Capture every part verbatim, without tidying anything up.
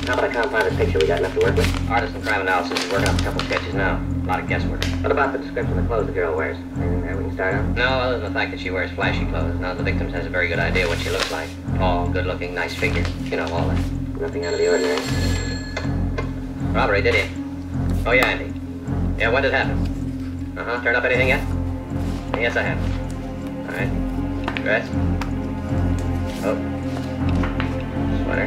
How about a compounded picture? We got enough to work with? Artist and crime analysis is working on a couple sketches now. A lot of guesswork. What about the description of the clothes the girl wears? Anything there we can start on? No, other than the fact that she wears flashy clothes. None of the victims has a very good idea what she looks like. Tall, good-looking, nice figure. You know, all that. Nothing out of the ordinary. Robbery, did you? Oh, yeah, Andy. Yeah, when did it happen? Uh-huh. Turned up anything yet? Yes, I have. All right. Dress. Oh. Sweater.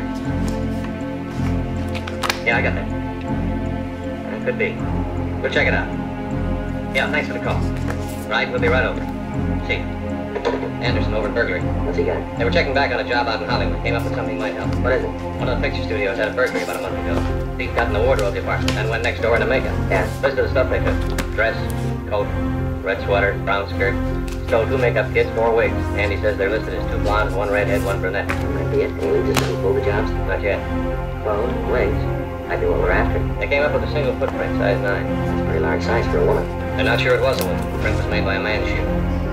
Yeah, I got that. It could be. We'll check it out. Yeah, thanks for the call. Right, we'll be right over. See you. Anderson over at burglary. What's he got? They were checking back on a job out in Hollywood. Came up with something might help. What is it? One of the picture studios had a burglary about a month ago. Thief got in the wardrobe department and went next door into makeup. Yeah. Listen to the stuff they took. Dress, coat, red sweater, brown skirt. Stole two makeup kits, four wigs. Andy says they're listed as two blondes, one redhead, one brunette. That might be it. Any leads us to pull the jobs? Not yet. Clothes, wigs. Might be what we're after. They came up with a single footprint, size nine. That's a pretty large size for a woman. They're not sure it was a woman. The print was made by a man's shoe.